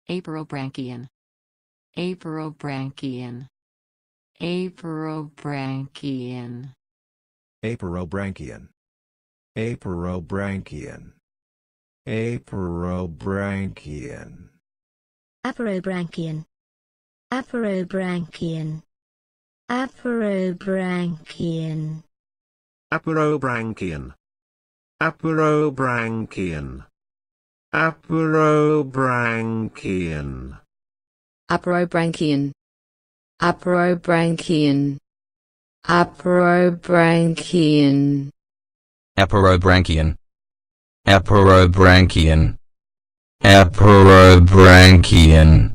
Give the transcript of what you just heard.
aporobranchian, aporobranchian, aporobranchian, aporobranchian, aporobranchian, aporobranchian, aporobranchian, aporobranchian, aporobranchian, aporobranchian, aporobranchian, aporobranchian, aporobranchian, aporobranchian, aporobranchian, aporobranchian, aporobranchian, aporobranchian.